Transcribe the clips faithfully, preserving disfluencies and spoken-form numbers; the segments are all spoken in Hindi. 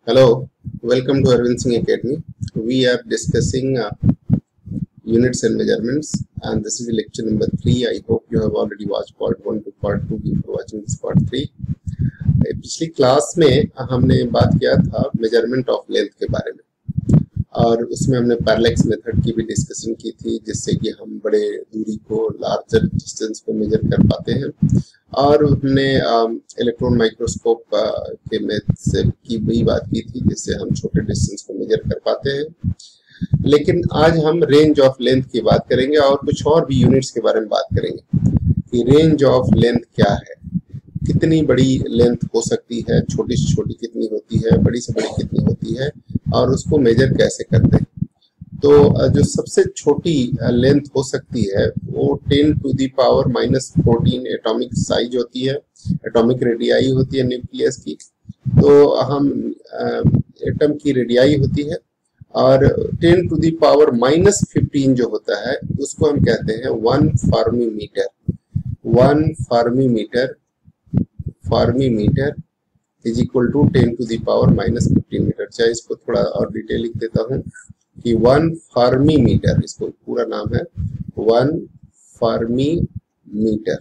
Hello, welcome to Arvind Singh Academy. We are discussing uh, units and measurements, and this is lecture number three. I hope you have already watched part one to part two before watching this part three. पिछली क्लास में हमने बात किया था मेजरमेंट ऑफ लेंथ के बारे में, और उसमें हमने पैरेलैक्स मेथड की भी डिस्कशन की थी, जिससे कि हम बड़े दूरी को, लार्जर डिस्टेंस को मेजर कर पाते हैं। और हमने इलेक्ट्रॉन माइक्रोस्कोप के मेथड से की भी बात की थी, जिससे हम छोटे डिस्टेंस को मेजर कर पाते हैं। लेकिन आज हम रेंज ऑफ लेंथ की बात करेंगे और कुछ और भी यूनिट्स के बारे में बात करेंगे कि रेंज ऑफ लेंथ क्या है, कितनी बड़ी लेंथ हो सकती है, छोटी से छोटी कितनी होती है, बड़ी से बड़ी कितनी होती है, और उसको मेजर कैसे करते हैं। तो जो सबसे छोटी लेंथ हो सकती है वो ten to the power minus fourteen atomic size होती है, एटॉमिक रेडियाई होती है न्यूक्लियस की। तो हम एटम की रेडियाई होती है, और ten to the power minus fifteen जो होता है उसको हम कहते हैं one fermi metre. One fermi metre fermi metre is equal to ten to the power minus fifteen metre. चाहे इसको थोड़ा और डिटेल लिख देता हूँ कि वन फर्मी मीटर, इसको पूरा नाम है one fermi metre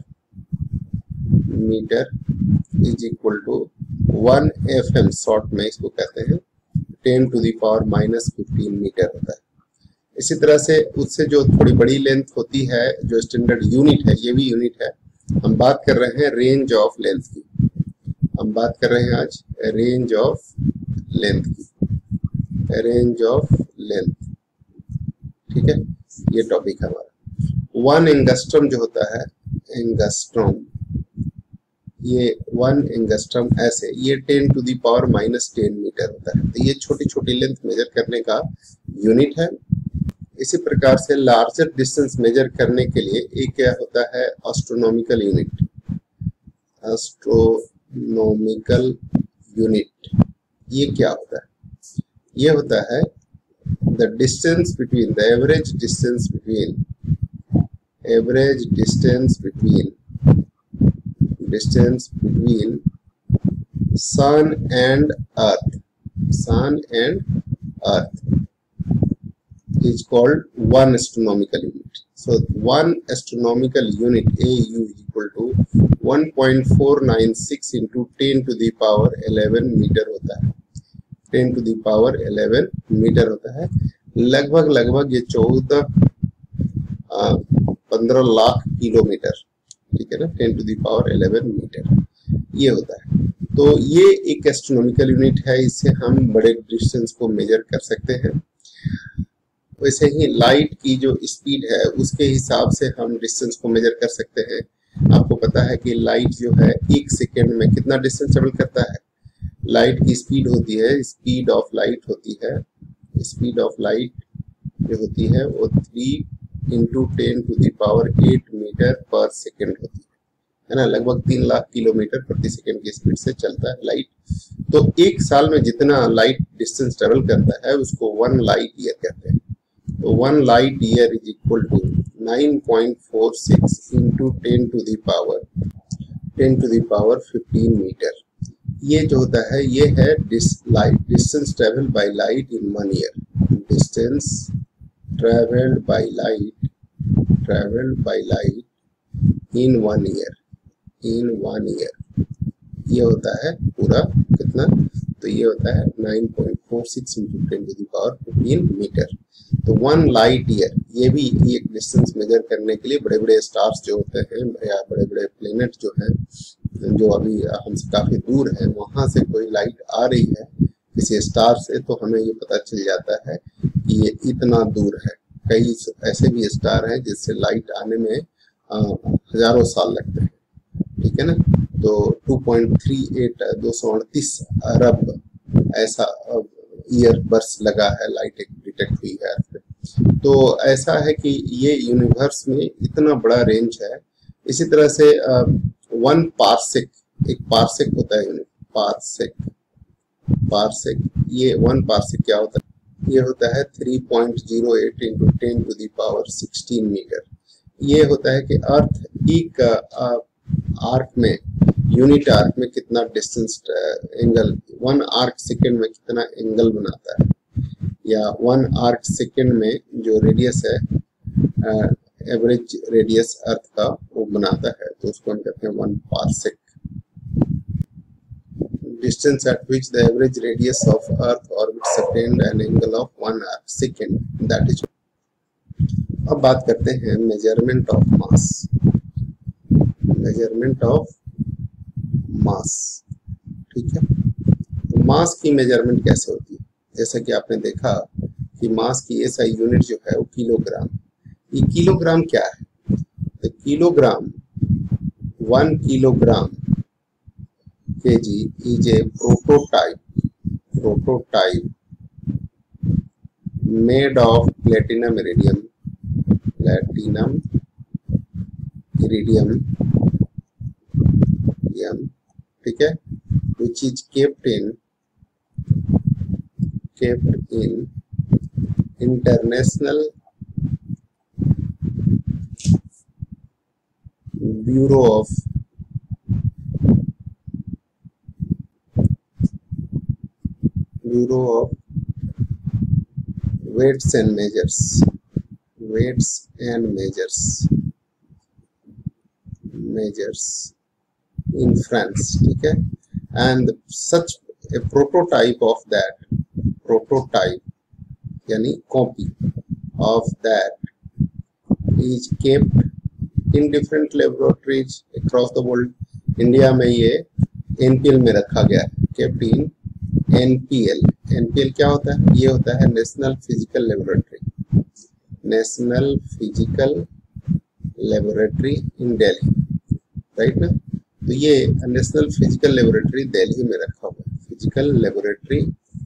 metre is equal to one F M, short में इसको कहते हैं ten to the power minus fifteen metre होता है। इसी तरह से उससे जो थोड़ी बड़ी लेंथ होती है, जो स्टैंडर्ड यूनिट है, ये भी यूनिट है। हम बात कर रहे हैं रेंज ऑफ लेंथ की। हम बात कर रहे हैं आज रेंज ऑफ लेंथ की, रेंज ऑफ लेंथ, ठीक है, ये टॉपिक है हमारा। वन एंगस्ट्रम जो होता है, एंगस्ट्रम, ये वन एंगस्ट्रम ऐसे, ये ten to the power minus ten metre होता है। तो ये छोटी छोटी लेंथ मेजर करने का यूनिट है। इसी प्रकार से लार्जर डिस्टेंस मेजर करने के लिए एक क्या होता है, एस्ट्रोनॉमिकल यूनिट। एस्ट्रोनॉमिकल यूनिट ये क्या होता है? ये होता है the distance between, the average distance between, average distance between distance between sun and earth, sun and earth is called one astronomical unit. So one astronomical unit A U is equal to one point four nine six into ten to the power eleven metre होता है। ten to the power eleven metre होता है। लगभग लगभग ये चौदह पंद्रह लाख किलोमीटर, ठीक है ना, ten to the power eleven metre ये होता है। तो ये एक एस्ट्रोनॉमिकल यूनिट है, इससे हम बड़े डिस्टेंस को मेजर कर सकते हैं। वैसे ही लाइट की जो स्पीड है उसके हिसाब से हम डिस्टेंस को मेजर कर सकते हैं। आपको पता है कि लाइट जो है एक सेकेंड में कितना डिस्टेंस ट्रेवल करता है। लाइट की स्पीड होती है, स्पीड ऑफ लाइट होती है, स्पीड ऑफ लाइट जो होती है वो three into ten to the power eight metre per second होती है, है ना। लगभग तीन लाख किलोमीटर प्रति सेकेंड की स्पीड से चलता है लाइट। तो एक साल में जितना लाइट डिस्टेंस ट्रेवल करता है उसको वन लाइट ईयर कहते हैं। तो one light year is equal to nine point four six into ten to the power ten to the power fifteen metre. ये जो होता है ये है this light distance travel by light in one year. Distance travelled by light travelled by light in one year, in one year ये होता है पूरा कितना, तो ये होता है nine point four six into ten to the power fifteen metre. तो वन लाइट ईयर ये भी एक डिस्टेंस मेजर करने के लिए बड़े बड़े स्टार्स जो होते हैं या बड़े बड़े प्लेनेट जो हैं, जो अभी हमसे काफी दूर है, वहां से कोई लाइट आ रही है किसी स्टार से, तो हमें ये पता चल जाता है कि ये इतना दूर है। कई ऐसे भी स्टार हैं जिससे लाइट आने में आ, हजारों साल लगते हैं, ठीक है ना। तो टू पॉइंट थ्री एट दो सौ अड़तीस अरब ऐसा ईयर बर्स लगा है लाइट एक डिटेक्ट हुई है। तो ऐसा है कि ये यूनिवर्स में इतना बड़ा रेंज है। इसी तरह से वन पार्सेक, एक पार्सेक होता है यूनिट, पार्सेक पार्सेक ये वन पार्सेक क्या होता है? ये होता है three point zero eight into ten to the power sixteen metre. ये होता है कि अर्थ एक आर्क में यूनिट आर्क में कितना distance angle, one arc second में कितना एंगल बनाता है, या वन आर्क सेकेंड में जो रेडियस है एवरेज रेडियस अर्थ का वो बनाता है, तो उसको हम कहते हैं one parsec. Distance at which the average radius of earth orbits attend an angle of one arc second, that is. अब बात करते हैं measurement of mass. Measurement of mass, ठीक है। तो मास की मेजरमेंट कैसे होती है? जैसा कि आपने देखा कि मास की एसआई यूनिट जो है वो किलोग्राम। ये किलोग्राम क्या है? तो kilogram, one kilogram KG is a prototype prototype made of platinum iridium platinum iridium ठीक है, which is kept in kept in International Bureau of Bureau of Weights and Measures Weights and Measures Measures in France, ठीक है। and such a prototype of that prototype यानी copy of that is kept in different laboratories across the world। India में ये एन पी एल में रखा गया है, kept in N P L. N P L क्या होता है? ये होता है National Physical Laboratory, National Physical Laboratory in Delhi, right ना। तो ये नेशनल फिजिकल लेबोरेटरी दिल्ली में रखा हुआ है, Physical Laboratory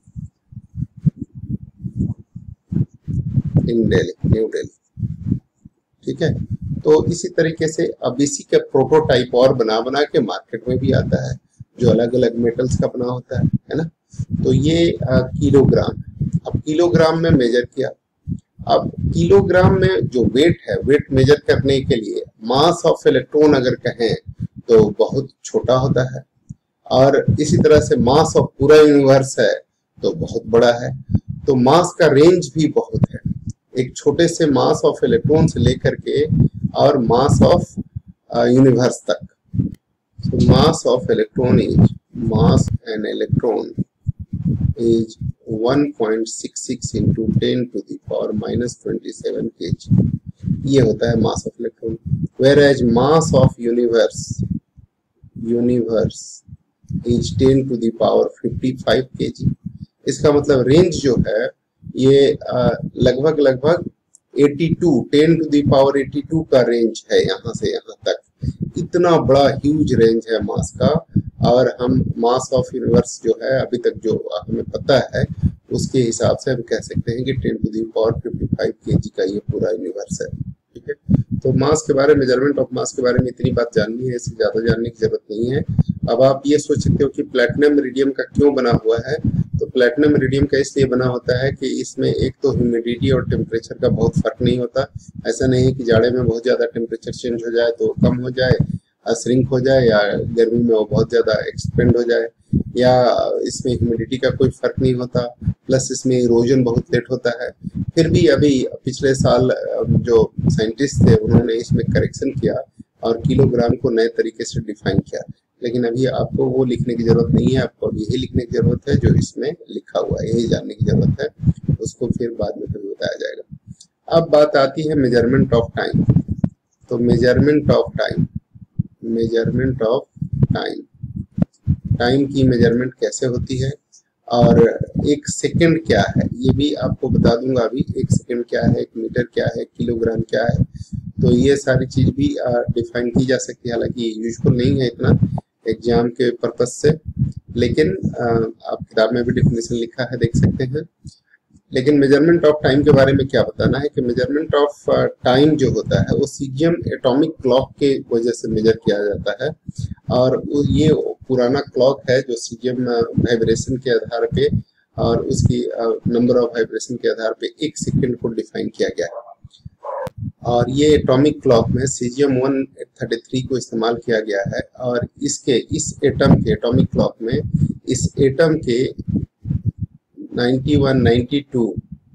in Delhi, New Delhi, ठीक है। तो इसी तरीके से अब इसी का प्रोटोटाइप और बना बना के मार्केट में भी आता है, जो अलग अलग मेटल्स का बना होता है, है ना। तो ये आ, किलोग्राम। अब किलोग्राम में मेजर किया। अब किलोग्राम में जो वेट है, वेट मेजर करने के लिए मास ऑफ इलेक्ट्रॉन अगर कहें तो बहुत छोटा होता है, और इसी तरह से मास ऑफ पूरा यूनिवर्स है तो बहुत बड़ा है। तो मास का रेंज भी बहुत है, एक छोटे से मास ऑफ इलेक्ट्रॉन से लेकर के और मास ऑफ यूनिवर्स तक। so mass of electron is mass an electron is one point six six into ten to the power minus twenty-seven kg, ये होता है mass of electron। whereas mass of universe universe is ten to the power fifty-five kg। इसका मतलब रेंज जो है ये लगभग लगभग बयासी, टेन टू दी पावर बयासी का रेंज है, यहाँ से यहाँ तक। इतना बड़ा ह्यूज रेंज है मास का। और हम मास ऑफ यूनिवर्स जो है अभी तक जो हमें पता है उसके हिसाब से हम कह सकते हैं कि टेन टू दी पावर पचपन केजी का ये पूरा यूनिवर्स है, ठीक है। तो मास के बारे में, मेजरमेंट ऑफ मास के बारे में इतनी बात जाननी है, इससे ज्यादा जानने की जरूरत नहीं है। अब आप ये सोच सकते हो कि प्लैटिनम इरिडियम का क्यों बना हुआ है। तो प्लैटिनम इरिडियम का इसलिए बना होता है कि इसमें एक तो ह्यूमिडिटी और टेम्परेचर का बहुत फर्क नहीं होता। ऐसा नहीं है कि जाड़े में बहुत ज्यादा टेम्परेचर चेंज हो जाए तो कम हो जाए, श्रिंक हो जाए, या गर्मी में वो बहुत ज्यादा एक्सपेंड हो जाए, या इसमें ह्यूमिडिटी का कोई फर्क नहीं होता। प्लस इसमें इरोजन बहुत लेट होता है। फिर भी अभी पिछले साल जो साइंटिस्ट थे उन्होंने इसमें करेक्शन किया और किलोग्राम को नए तरीके से डिफाइन किया। लेकिन अभी आपको वो लिखने की जरूरत नहीं है, आपको यही लिखने की जरूरत है जो इसमें लिखा हुआ है, यही जानने की जरूरत है। उसको फिर बाद में कभी बताया जाएगा। अब बात आती है मेजरमेंट ऑफ टाइम। तो measurement of time measurement of time time की मेजरमेंट कैसे होती है, और एक सेकंड क्या है ये भी आपको बता दूंगा। अभी एक सेकंड क्या है, एक मीटर क्या है, किलोग्राम क्या है, तो ये सारी चीज भी डिफाइन की जा सकती है। हालांकि यूजुअल नहीं है इतना एग्जाम के पर्पज से, लेकिन आप किताब में भी डिफिनेशन लिखा है, देख सकते हैं। लेकिन मेजरमेंट ऑफ टाइम के बारे में क्या बताना है कि मेजरमेंट ऑफ टाइम जो होता है वो सीजियम एटॉमिक क्लॉक के वजह से मेजर किया जाता है। और ये पुराना क्लॉक है जो सीजियम वाइब्रेशन के आधार पे और उसकी नंबर ऑफ वाइब्रेशन के आधार पे एक सेकंड को डिफाइन किया गया है। और ये एटॉमिक क्लॉक में सीजियम वन थर्टी थ्री को इस्तेमाल किया गया है। और इसके इस एटम के एटॉमिक क्लॉक में इस एटम के ninety one, ninety two,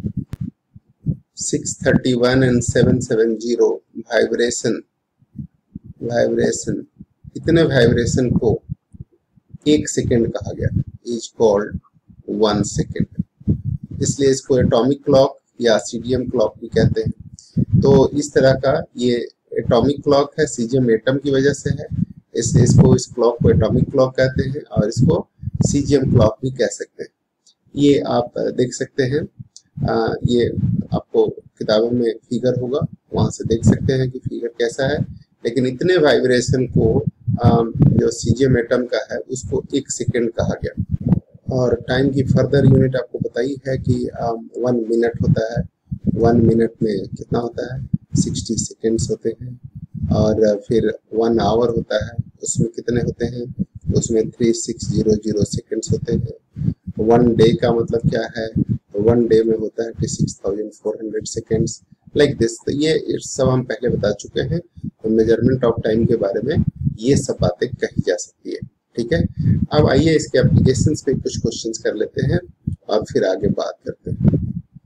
six thirty one and seven seven zero vibration vibration इतने वाइब्रेशन को एक सेकेंड कहा गया, इज कॉल्ड वन सेकेंड। इसलिए इसको एटॉमिक क्लॉक या सीजियम क्लॉक भी कहते हैं। तो इस तरह का ये एटॉमिक क्लॉक है, सीजियम एटम की वजह से है, इसलिए इसको इस क्लॉक को एटॉमिक क्लॉक कहते हैं और इसको सीजियम क्लॉक भी कह सकते हैं। ये आप देख सकते हैं, आ, ये आपको किताबों में फिगर होगा, वहां से देख सकते हैं कि फिगर कैसा है। लेकिन इतने वाइब्रेशन को आ, जो सीजियम एटम का है उसको एक सेकेंड कहा गया। और टाइम की फर्दर यूनिट आपको बताई है कि वन मिनट होता है। वन मिनट में कितना होता है, सिक्सटी सेकेंड्स होते हैं। और फिर वन आवर होता है, उसमें कितने होते हैं, उसमें three six zero zero seconds होते हैं। वन डे का मतलब क्या है, वन डे में होता है six thousand four hundred seconds, like this. तो ये सब हम पहले बता चुके हैं। तो मेजरमेंट ऑफ टाइम के बारे में ये सब बातें कही जा सकती है, ठीक है। अब आइए इसके एप्लीकेशंस पे कुछ क्वेश्चंस कर लेते हैं और फिर आगे बात करते हैं।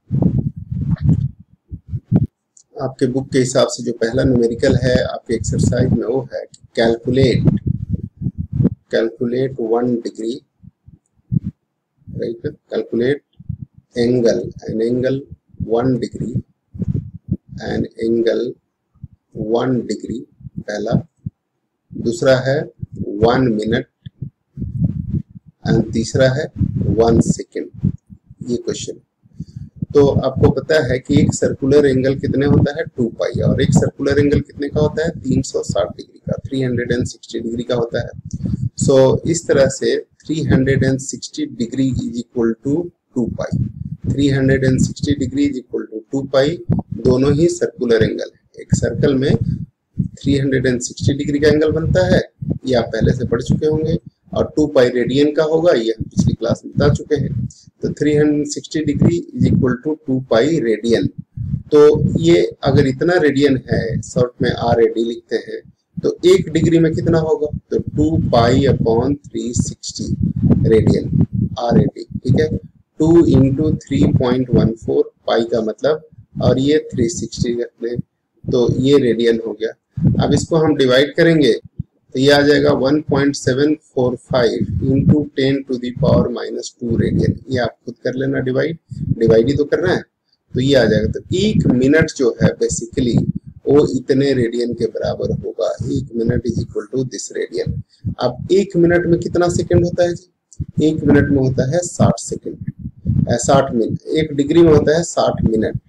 आपके बुक के हिसाब से जो पहला न्यूमेरिकल है आपके एक्सरसाइज में वो है calculate calculate one degree, right, calculate angle an angle one degree an angle one degree, पहला। दूसरा है वन मिनट एंड तीसरा है वन सेकेंड। ये क्वेश्चन। तो आपको पता है कि एक सर्कुलर एंगल कितने होता है, टू पाई, और एक सर्कुलर एंगल कितने का होता है, तीन सौ साठ डिग्री का, थ्री सिक्सटी डिग्री का होता है। सो so, इस तरह से three sixty degree is equal to two pi, three sixty degree is equal to two pi, दोनों ही सर्कुलर एंगल है। एक सर्कल में थ्री सिक्सटी डिग्री का एंगल बनता है, ये आप पहले से पढ़ चुके होंगे, और टू पाई रेडियन का होगा, ये हम पिछली क्लास में बता चुके हैं। तो three sixty degree is equal to two pi radian. तो ये अगर इतना रेडियन है, शॉर्ट में आर ए डी लिखते हैं, तो एक डिग्री में कितना होगा, तो two pi upon three sixty radian, R A D, ठीक है। Two into three point one four pi का मतलब, और ये थ्री सिक्सटी रख लें, तो ये रेडियन हो गया। अब इसको हम डिवाइड करेंगे तो ये आ जाएगा one point seven four five into ten to the power minus two radian. ये आप खुद कर लेना, डिवाइड डिवाइड ही तो करना है, तो ये आ जाएगा। तो एक मिनट जो है बेसिकली वो इतने रेडियन के बराबर होगा। एक minute is equal to this radian. अब एक मिनट में कितना सेकंड होता है जी, एक मिनट में होता है साठ सेकंड, साठ मिनट। एक डिग्री में होता है साठ मिनट,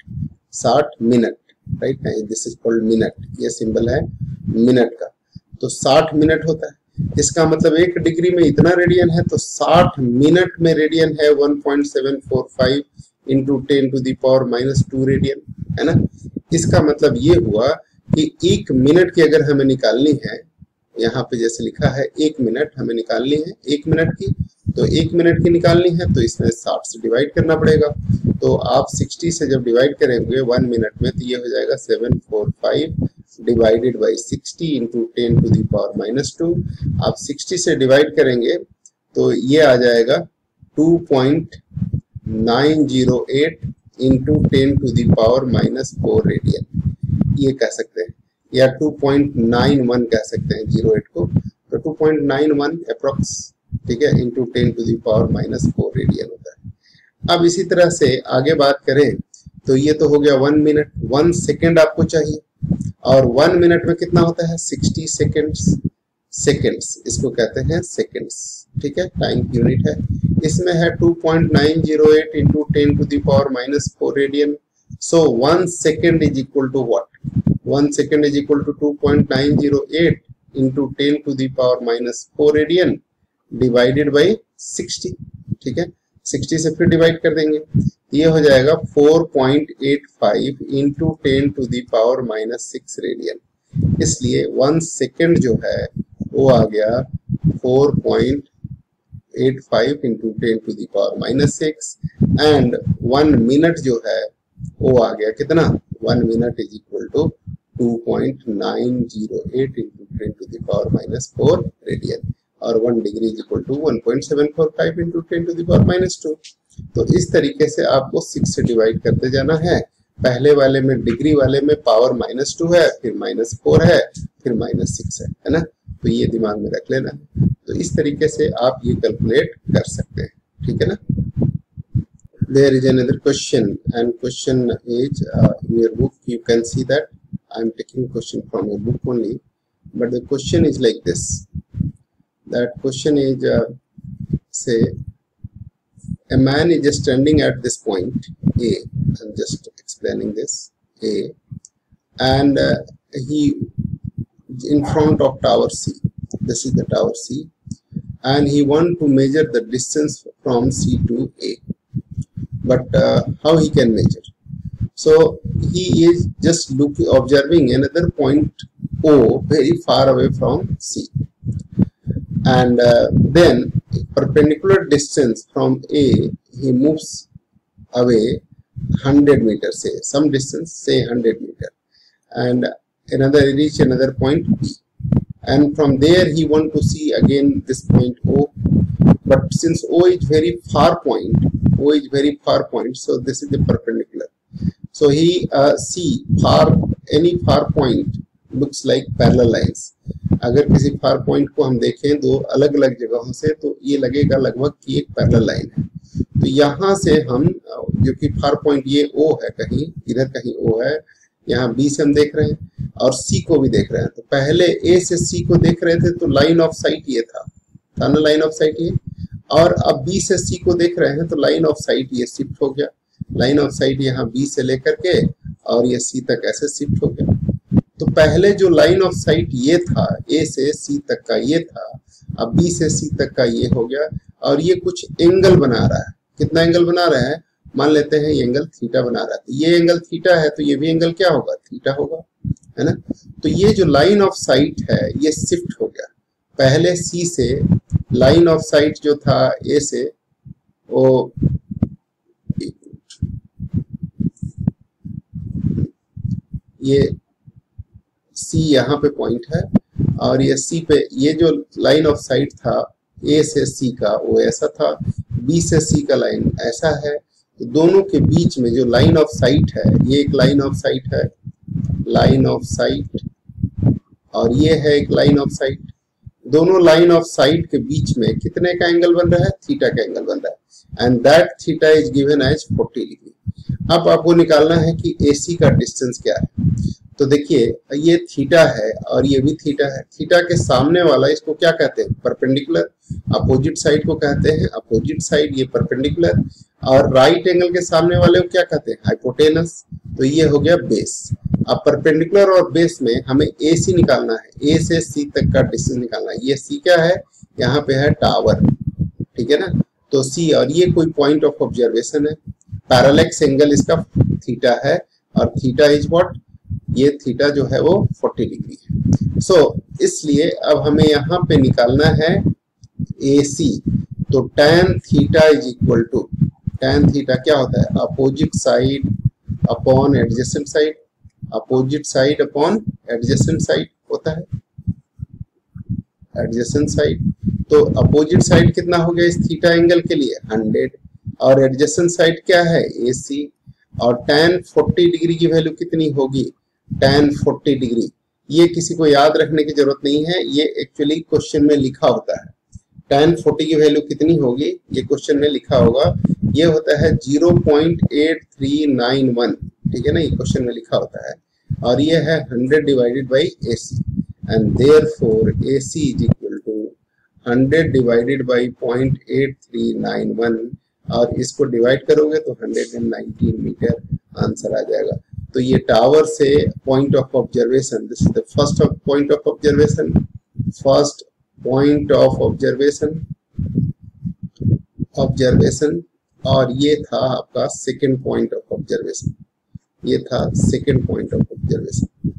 साठ minute, right, this is called minute, ये सिंबल है मिनट का। तो साठ मिनट होता है, इसका मतलब एक डिग्री में इतना रेडियन है, तो साठ मिनट में रेडियन है one point seven four five into ten to the power minus two radian, है ना। इसका मतलब ये हुआ कि एक मिनट की अगर हमें निकालनी है, यहाँ पे जैसे लिखा है एक मिनट हमें निकालनी है, एक मिनट की, तो एक मिनट की निकालनी है तो इसमें साठ से डिवाइड करना पड़ेगा। तो आप साठ से जब डिवाइड करेंगे वन मिनट में, तो ये हो जाएगा seven four five divided by sixty into ten to the power minus two. आप साठ से डिवाइड करेंगे तो ये आ जाएगा two point nine zero eight into ten to the power minus four radian, ये कह सकते हैं, या टू पॉइंट नाइन वन कह सकते हैं जीरो एट को, तो two point nine one approx, ठीक है, into ten to the power minus four radian होता है। अब इसी तरह से आगे बात करें तो ये तो हो गया वन मिनट, वन सेकेंड आपको चाहिए, और वन मिनट में कितना होता है, सिक्सटी सेकेंड्स, सेकेंड्स इसको कहते हैं सेकेंड्स, ठीक है, टाइम की यूनिट है। इसमें है two point nine zero eight into ten to the power minus four radian. So one second is equal to what, one second is equal to two point nine zero eight into ten to the power minus four radian divided by sixty, ठीक है, सिक्सटी से फिर डिवाइड कर देंगे, ये हो जाएगा four point eight five into ten to the power minus six radian. इसलिए वन सेकेंड जो है वो आ गया four point eight five into ten to the power minus six, and one minute जो है वो आ गया कितना, one minute is equal to two point nine zero eight into ten to the power minus four radian, और one degree is equal to one point seven four five into ten to the power minus two. तो इस तरीके से आपको सिक्स से डिवाइड करते जाना है। पहले वाले में डिग्री वाले में पावर माइनस टू है, फिर माइनस फोर है, फिर माइनस सिक्स है, है ना। तो ये दिमाग में रख लेना है। तो इस तरीके से आप ये कैलकुलेट कर सकते हैं, ठीक है ना। There is another question, and question is uh, in your book. You can see that I am taking question from your book only, but the question is like this. That question is uh, say a man is just standing at this point A. I'm just explaining this A, and uh, he in front of tower C. This is the tower C, and he want to measure the distance from C to A. But uh, how he can measure? So he is just looking, observing another point O very far away from C, and uh, then perpendicular distance from A, he moves away one hundred meters, say some distance, say one hundred meter, and another reach another point B, and from there he want to see again this point O. But since O is very far point, O is very far point, so this is the perpendicular. So he uh, see far, any far point looks like parallel lines. अगर किसी far point को हम देखें दो अलग अलग जगहों से, तो ये लगेगा लगभग कि एक parallel line है। तो यहाँ से हम, जो कि far point ये O है, कहीं इधर कहीं O है, यहाँ B से हम देख रहे हैं और C को भी देख रहे हैं। तो पहले A से C को देख रहे थे तो लाइन ऑफ साइट ये था, था ना, लाइन ऑफ साइट ये। और अब B से C को देख रहे हैं तो लाइन ऑफ साइट ये शिफ्ट हो गया, लाइन ऑफ साइट यहाँ B से लेकर के और ये C तक ऐसे शिफ्ट हो गया। तो पहले जो लाइन ऑफ साइट ये था, A से C तक का ये था, अब B से C तक का ये हो गया, और ये कुछ एंगल बना रहा है। कितना एंगल बना रहा है? मान लेते हैं ये एंगल थीटा बना रहा है। तो ये एंगल थीटा है तो ये भी एंगल क्या होगा? थीटा होगा, है ना। तो ये जो लाइन ऑफ साइट है ये शिफ्ट हो गया। पहले C से लाइन ऑफ साइट जो था A से, वो ये C यहाँ पे पॉइंट है, और ये C पे ये जो लाइन ऑफ साइट था A से C का वो ऐसा था, B से C का लाइन ऐसा है। तो दोनों के बीच में जो लाइन ऑफ साइट है, ये एक लाइन ऑफ साइट है, लाइन ऑफ साइट, और ये है एक लाइन ऑफ साइट। दोनों लाइन ऑफ साइट के बीच में कितने का एंगल बन रहा है? थीटा का एंगल बन रहा है, and that theta is given as forty degree. अब आपको निकालना है कि ए सी का डिस्टेंस क्या है। तो देखिए ये थीटा है और ये भी थीटा है। थीटा के सामने वाला इसको क्या कहते हैं? परपेंडिकुलर। अपोजिट साइड को कहते हैं अपोजिट साइड, ये परपेंडिकुलर। और राइट एंगल के सामने वाले को क्या कहते हैं? हाइपोटेनस। तो ये हो गया बेस। अब परपेंडिकुलर और बेस में हमें ए सी निकालना है, ए से सी तक का डिस्टेंस निकालना है। ये सी क्या है? यहाँ पे है टावर, ठीक है ना। तो सी, और ये कोई पॉइंट ऑफ ऑब्जर्वेशन है। पैरेलक्स एंगल इसका थीटा है, और थीटा इज व्हाट? ये थीटा जो है वो फोर्टी डिग्री है। सो so, इसलिए अब हमें यहाँ पे निकालना है ए सी। तो tan theta is equal to, tan theta क्या होता है? Opposite side upon adjacent side, opposite side upon adjacent side होता है, एडजेसेंट साइड। तो अपोजिट साइड कितना हो गया इस थीटा एंगल के लिए? हंड्रेड, और एडजेसेंट साइड क्या है? ए सी। और tan फोर्टी डिग्री की वैल्यू कितनी होगी? tan forty degree. ये किसी को याद रखने की जरूरत नहीं है, ये एक्चुअली क्वेश्चन में लिखा होता है। tan फोर्टी की वैल्यू कितनी होगी ये क्वेश्चन में लिखा होगा। ये होता है zero point eight three nine one, ठीक है ना, ये क्वेश्चन में लिखा होता है। और ये है hundred divided by A C, and therefore A C is equal to hundred divided by point eight three nine one, और इसको डिवाइड करोगे तो हंड्रेड नाइनटीन मीटर आंसर आ जाएगा। तो ये टावर से point of observation, this is the first point of observation, first point of observation observation और ये था आपका सेकंड पॉइंट ऑफ ऑब्जर्वेशन, ये था second point of observation,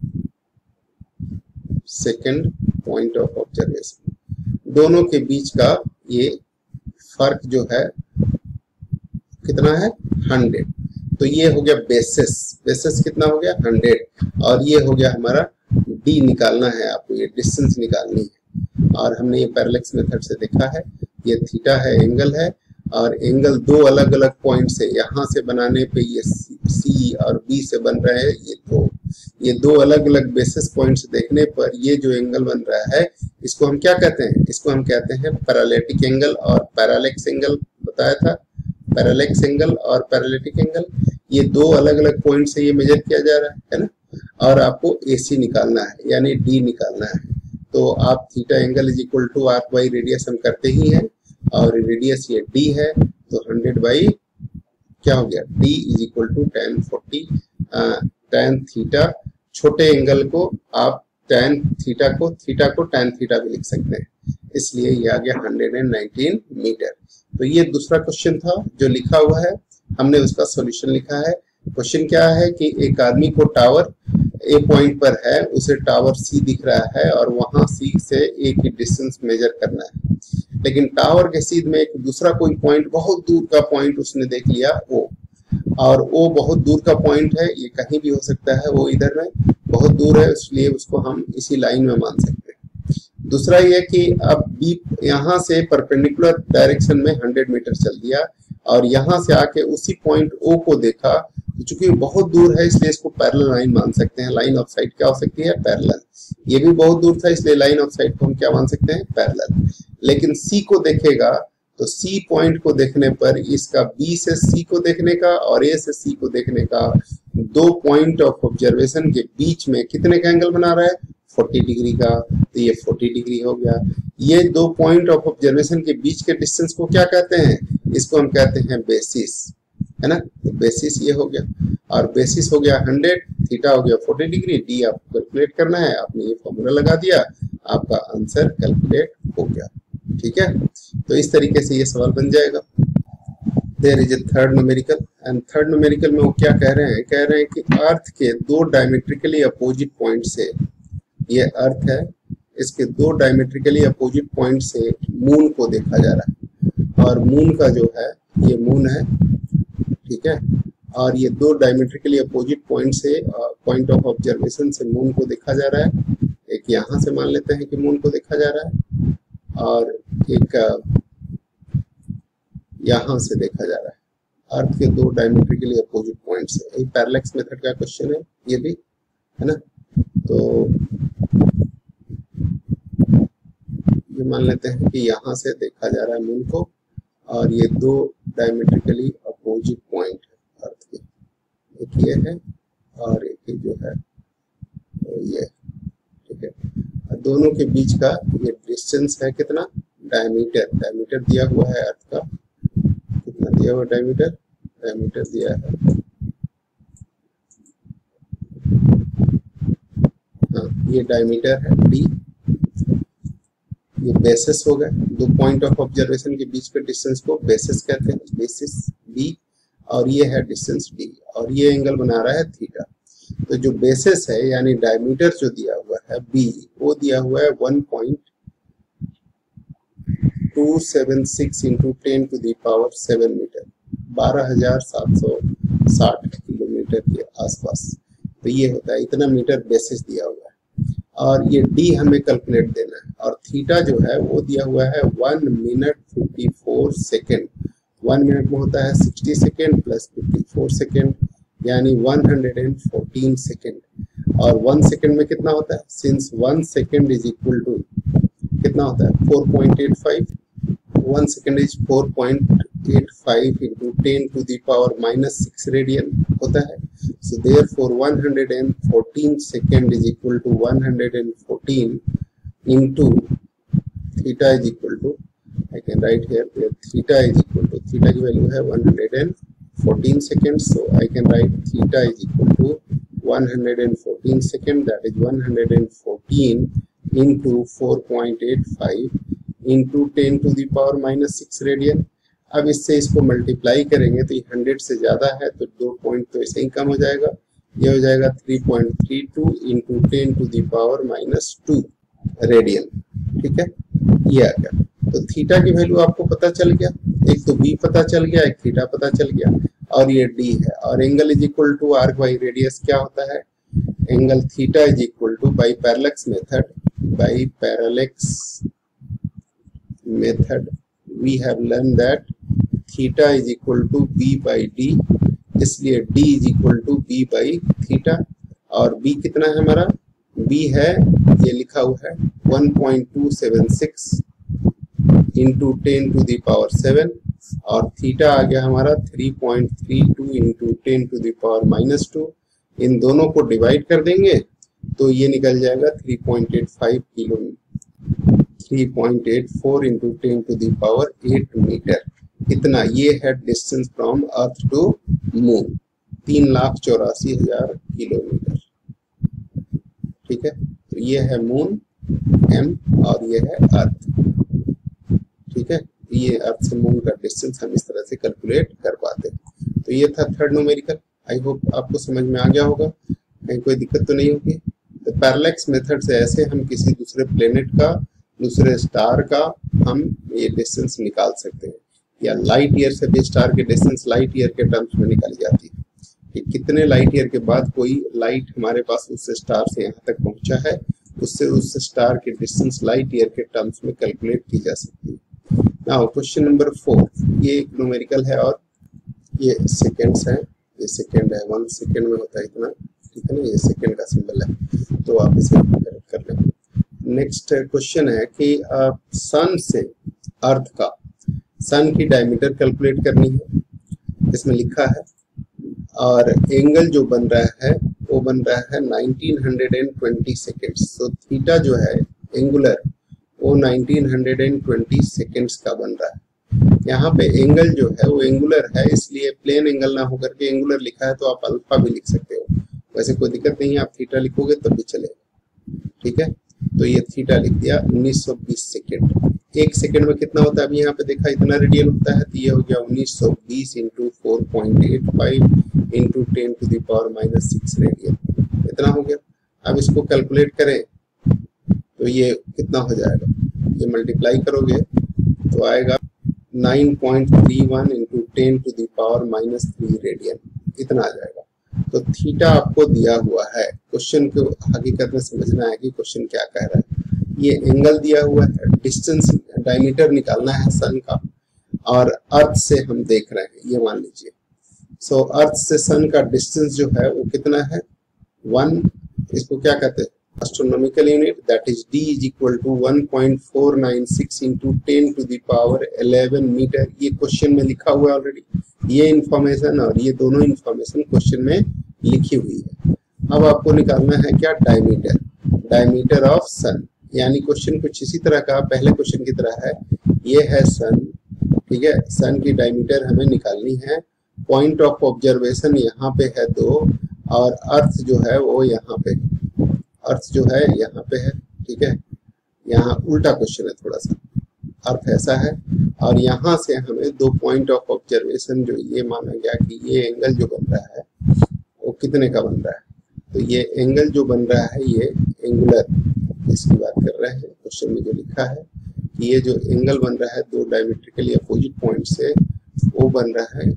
second point of observation. दोनों के बीच का ये फर्क जो है कितना है? हंड्रेड। तो ये हो गया बेसिस, बेसिस कितना हो गया हंड्रेड, और ये हो गया हमारा डी निकालना है, आपको ये डिस्टेंस निकालनी है। और हमने ये पैरेलक्स मेथड से देखा है, ये थीटा है, एंगल है, और एंगल दो अलग अलग पॉइंट से यहाँ से बनाने पे ये सी और बी से बन रहा है, ये दो ये दो अलग अलग बेसिस पॉइंट से देखने पर ये जो एंगल बन रहा है इसको हम क्या कहते हैं, इसको हम कहते हैं पैरेलैटिक एंगल और पैरेलैक्स एंगल बताया था। पैरेलैक्स एंगल और पैरेलैटिक एंगल, ये दो अलग अलग पॉइंट से ये मेजर किया जा रहा है है ना, और आपको एसी निकालना है यानी डी निकालना है। तो आप theta angle is equal to R by radius हम करते ही हैं, और रेडियस ये डी है, तो हंड्रेड बाई क्या हो गया, D is equal to tan forty tan theta. छोटे एंगल को आप टेन थीटा को थीटा को टेन थीटा भी लिख सकते हैं, इसलिए ये आ गया हंड्रेड नाइनटीन मीटर। तो ये दूसरा क्वेश्चन था जो लिखा हुआ है, हमने उसका सॉल्यूशन लिखा है। क्वेश्चन क्या है कि एक आदमी को टावर ए पॉइंट पर है, उसे टावर सी दिख रहा है और वहां सी से ए की डिस्टेंस मेजर करना है, लेकिन टावर के सीध में एक दूसरा कोई पॉइंट, बहुत दूर का पॉइंट उसने देख लिया ओ, और वो बहुत दूर का पॉइंट है, ये कहीं भी हो सकता है, वो इधर में बहुत दूर है, इसलिए उसको हम इसी लाइन में मान सकते हैं। दूसरा ये कि अब बी यहाँ से परपेंडिकुलर डायरेक्शन में हंड्रेड मीटर चल दिया और यहाँ से आके उसी पॉइंट ओ को देखा, चूंकि बहुत दूर है इसलिए इसको पैरेलल लाइन मान सकते हैं। लाइन ऑफ साइट क्या हो सकती है, पैरेलल। ये भी बहुत दूर था इसलिए लाइन ऑफ साइट को हम क्या मान सकते हैं, पैरेलल। लेकिन सी को देखेगा तो सी पॉइंट को देखने पर इसका बी से सी को देखने का और ए से सी को देखने का, दो पॉइंट ऑफ ऑब्जर्वेशन के बीच में कितने का एंगल बना रहा है, चालीस डिग्री का, तो ये चालीस डिग्री हो गया। ये दो पॉइंट ऑफ ऑब्जर्वेशन के बीच के डिस्टेंस को क्या कहते हैं, इसको हम कहते हैं बेसिस, है ना। तो बेसिस ये हो गया, और बेसिस हो गया हंड्रेड, थीटा हो गया चालीस डिग्री, डी आपको कैलकुलेट करना है, आपने ये फॉर्मूला लगा दिया, आपका आंसर कैलकुलेट हो गया। ठीक है, तो इस तरीके से ये सवाल बन जाएगा। There is a third numerical, and third numerical में वो क्या कह रहे हैं, कह रहे हैं कि अर्थ के दो डायमेट्रिकली अपोजिट पॉइंट से, ये अर्थ है, इसके दो डायमेट्रिकली अपोजिट पॉइंट से मून को देखा जा रहा है, और मून का जो है ये मून है, ठीक है, और ये दो डायमेट्रिकली अपोजिट पॉइंट से पॉइंट ऑफ ऑब्जर्वेशन से मून को देखा जा रहा है। एक यहाँ से मान लेते हैं कि मून को देखा जा रहा है, और एक यहाँ से देखा जा रहा है, अर्थ के दो डायमेट्रिकली अपोजिट पॉइंट से। ये पैरेलैक्स मेथड का क्वेश्चन है ये भी, है ना। तो ये मान लेते हैं कि यहाँ से देखा जा रहा है मून को, और ये दो डायमेट्रिकली अपोजिट पॉइंट है अर्थ के, एक ये है और एक जो है तो ये, ठीक है। दोनों के बीच का ये डिस्टेंस है कितना, डायमीटर, डायमीटर दिया हुआ है अर्थ का, कितना दिया हुआ डायमीटर, डायमीटर दिया है, हाँ ये डायमीटर है डी, ये बेसिस हो गए, दो पॉइंट ऑफ ऑब्जर्वेशन के बीच के डिस्टेंस को बेसिस कहते हैं, बेसिस बी, और ये है डिस्टेंस डी, और ये एंगल बना रहा है थीटा। तो जो बेसिस है यानी डायमीटर जो दिया हुआ है बी, वो दिया हुआ है one point two seven six into ten to the power seven metre, बारह हजार सात सौ साठ किलोमीटर के आसपास। तो ये होता है, इतना मीटर बेसिस दिया हुआ है, और ये डी हमें कैलकुलेट देना है, और थीटा जो है वो दिया हुआ है one minute fifty four second. One minute में होता है sixty second plus fifty four second, यानी वन हंड्रेड फोर्टीन सेकेंड। और वन सेकेंड में कितना होता है, since one second is equal to कितना होता है, four point eight five, one second is four point eight five into ten to the power minus six radian होता है। So therefore one hundred fourteen second is equal to one hundred fourteen into theta is equal to, I can write here theta is equal to, theta की वैल्यू है one hundred fourteen seconds, so I can write theta is equal to one hundred fourteen second, that is one hundred fourteen into four point eight five into ten to the power minus six radian. अब इससे इसको मल्टीप्लाई करेंगे तो ये हंड्रेड से ज्यादा है तो दो पॉइंट तो ऐसे ही कम हो जाएगा, ये हो जाएगा three point three two into ten to the power minus two radian, ठीक है, ये आ गया। तो थीटा की वैल्यू आपको पता चल गया, एक तो बी पता चल गया, एक थीटा पता चल गया, और ये d है, और angle is equal to arc by radius क्या होता है, angle theta is equal to by parallax method by parallax method we have learn that theta is equal to b by d, इसलिए d is equal to b by theta, और b कितना है हमारा, b है ये लिखा हुआ है one point two seven six into ten to the power seven, और थीटा आ गया हमारा three point three two into ten to the power minus two. इन दोनों को डिवाइड कर देंगे तो ये निकल जाएगा three point eight five kilo three point eight four into ten to the power eight metre. इतना ये है distance from earth to moon, तीन लाख चौरासी हजार किलोमीटर। ठीक है, तो ये है मून एम और ये है अर्थ। ठीक है, ये अर्थ से मून का डिस्टेंस हम इस तरह से कैलकुलेट कर पाते हैं। तो ये था थर्ड न्यूमेरिकल। आई होप आपको समझ में आ गया होगा, कहीं कोई दिक्कत तो नहीं होगी। तो पैरेलक्स मेथड से ऐसे हम किसी दूसरे प्लेनेट का, दूसरे स्टार का हम ये डिस्टेंस निकाल सकते हैं, या लाइट ईयर से भी स्टार के डिस्टेंस लाइट ईयर के टर्म्स में निकाली जाती है कि कितने लाइट ईयर के बाद कोई लाइट हमारे पास उस स्टार से यहाँ तक पहुंचा है, उससे उस स्टार के डिस्टेंस लाइट ईयर के टर्म्स में कैलकुलेट की जा सकती है। नाउ क्वेश्चन नंबर फोर, ये एक न्यूमेरिकल है और ये सेकेंड्स है, ये सेकेंड है, वन सेकेंड में होता है इतना, ठीक है ना, ये सेकेंड का सिंबल है, तो आप इसे कर लें। नेक्स्ट क्वेश्चन है कि सन से अर्थ का, सन की डायमीटर कैलकुलेट करनी है, इसमें लिखा है, और एंगल जो बन रहा है वो बन रहा है नाइनटीन ट्वेंटी सेकेंड्स। तो थीटा जो है एंगुलर वो नाइनटीन ट्वेंटी सेकेंड्स का बन रहा है। यहाँ पे एंगल जो है वो एंगुलर है, इसलिए प्लेन एंगल ना होकर के एंगुलर लिखा है, तो आप अल्फा भी लिख सकते हो, वैसे कोई दिक्कत नहीं है, आप थीटा लिखोगे तब भी चलेगा। ठीक है, तो ये थीटा लिख दिया उन्नीस सौ बीस सेकेंड। एक सेकेंड में कितना होता है, अभी यहाँ पे देखा इतना रेडियन होता है, तो ये हो गया उन्नीस सौ बीस into four point eight five into ten to the power minus six radian, इतना हो गया। अब इसको कैलकुलेट करें तो ये कितना हो जाएगा, ये मल्टीप्लाई करोगे तो आएगा nine point three one into ten to the power minus three radian, इतना आ जाएगा। तो थीटा आपको दिया हुआ है, क्वेश्चन को हकीकत में समझना है कि क्वेश्चन क्या कह रहा है। ये एंगल दिया हुआ है, डिस्टेंस डायमीटर निकालना है सन का, और अर्थ से हम देख रहे हैं, ये मान लीजिए। सो so, अर्थ से सन का डिस्टेंस जो है वो कितना है, वन, इसको क्या कहते हैं, astronomical unit, that is d is equal to one point four nine six into ten to the power eleven metre. ये क्वेश्चन में लिखा हुआ है ऑलरेडी, ये इंफॉर्मेशन और ये दोनों इंफॉर्मेशन क्वेश्चन में लिखी हुई है। अब आपको निकालना है क्या, डायमीटर, डायमीटर ऑफ सन, यानी क्वेश्चन कुछ इसी तरह का पहले क्वेश्चन की तरह है। ये है सन, ठीक है, सन की डायमीटर हमें निकालनी है। पॉइंट ऑफ ऑब्जर्वेशन यहाँ पे है दो, और अर्थ जो है वो यहाँ पे, अर्थ जो है यहाँ पे है, ठीक है, यहाँ उल्टा क्वेश्चन है थोड़ा सा, अर्थ ऐसा है, और यहाँ से हमें दो पॉइंट ऑफ ऑब्जर्वेशन जो ये माना गया कि ये एंगल जो बन रहा है वो कितने का बन रहा है, तो ये एंगल जो बन रहा है ये एंगुलर, इसकी बात कर रहे हैं क्वेश्चन में जो लिखा है कि ये जो एंगल बन रहा है दो डायमेट्रिकली अपोजिट पॉइंट से, वो बन रहा है,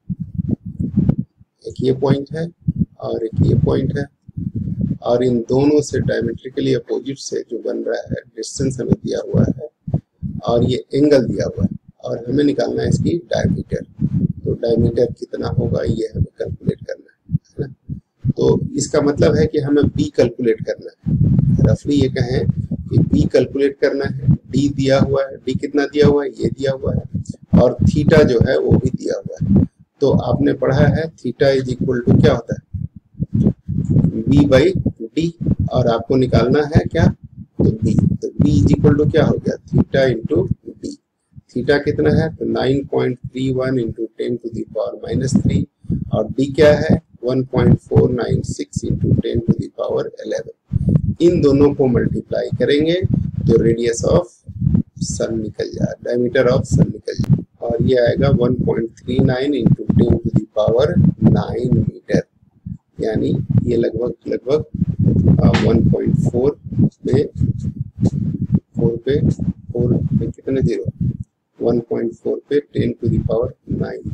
एक ये पॉइंट है और एक ये पॉइंट है, और इन दोनों से डायमेट्रिकली अपोजिट से जो बन रहा है डिस्टेंस हमें दिया हुआ है, और ये एंगल दिया हुआ है, और हमें निकालना है इसकी डायमीटर। तो डायमीटर कितना होगा ये हमें कैलकुलेट करना है ना। तो इसका मतलब है कि हमें बी कैलकुलेट करना है, रफली ये कहें कि बी कैलकुलेट करना है। डी दिया हुआ है, डी कितना दिया हुआ है, ये दिया हुआ है, और थीटा जो है वो भी दिया हुआ है। तो आपने पढ़ा है थीटा इज इक्वल टू क्या होता है, बी बाई डी, और आपको निकालना है क्या, तो बी, तो बी इज इक्वल टू क्या हो गया, थीटा इंटू डी। थीटा कितना है, तो nine point three one into ten to the power minus three, और डी क्या है, one point four nine six into ten to the power eleven. इन दोनों को मल्टीप्लाई करेंगे तो रेडियस ऑफ सन निकल जाए, डायमीटर ऑफ सन निकल जाए, और ये आएगा one point three nine into ten to the power nine metre, यानी ये लगभग लगभग वन पॉइंट फोर पे फोर पे फोर पे कितने जीरो, वन पॉइंट फोर पे ten to the power nine,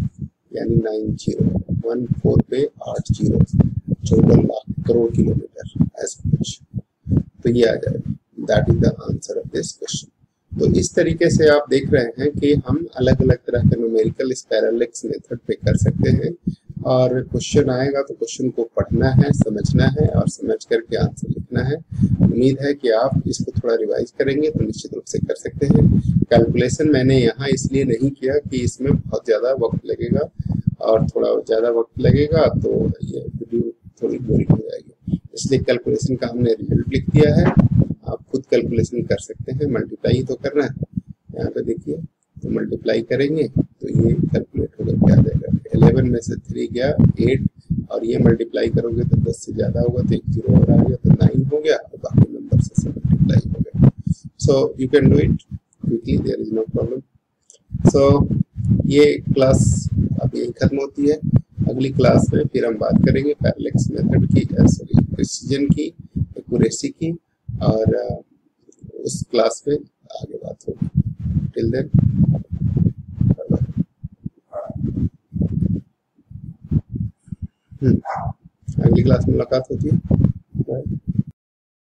यानी नाइन जीरो वन फोर पे आठ जीरो चौदह लाख करोड़ किलोमीटर ऐसा कुछ, तो ये आ जाएगा। That is the answer of this question. तो इस तरीके से आप देख रहे हैं कि हम अलग अलग तरह के न्यूमेरिकल इस पैरेलैक्स मेथड पे कर सकते हैं, और क्वेश्चन आएगा तो क्वेश्चन को पढ़ना है, समझना है और समझ करके आंसर लिखना है। उम्मीद है कि आप इसको थोड़ा रिवाइज करेंगे तो निश्चित रूप से कर सकते हैं। कैलकुलेशन मैंने यहाँ इसलिए नहीं किया कि इसमें बहुत ज़्यादा वक्त लगेगा, और थोड़ा ज़्यादा वक्त लगेगा तो ये वीडियो थोड़ी बोरिंग हो जाएगी, इसलिए कैलकुलेशन का हमने रिजल्ट लिख दिया है। आप खुद कैलकुलेशन कर सकते हैं, मल्टीप्लाई तो करना है। यहाँ पे देखिए, तो मल्टीप्लाई करेंगे तो ये कैलकुलेट होकर क्या आ जाएगा, इलेवन में से थ्री गया एट, और ये मल्टीप्लाई करोगे तो दस से ज़्यादा होगा तो एक जीरो और आ गया तो नाइन हो गया, और बाकी नंबर से मल्टीप्लाई हो गया। So you can do it quickly, there is no problem. So ये क्लास अब यही खत्म होती है। अगली क्लास में फिर हम बात करेंगे पैरेलैक्स मेथड की, सॉरी प्रिसिजन की, एक्यूरेसी की, और उस क्लास में आगे बात होगी। टिल देन अगली क्लास में मुलाकात होती है।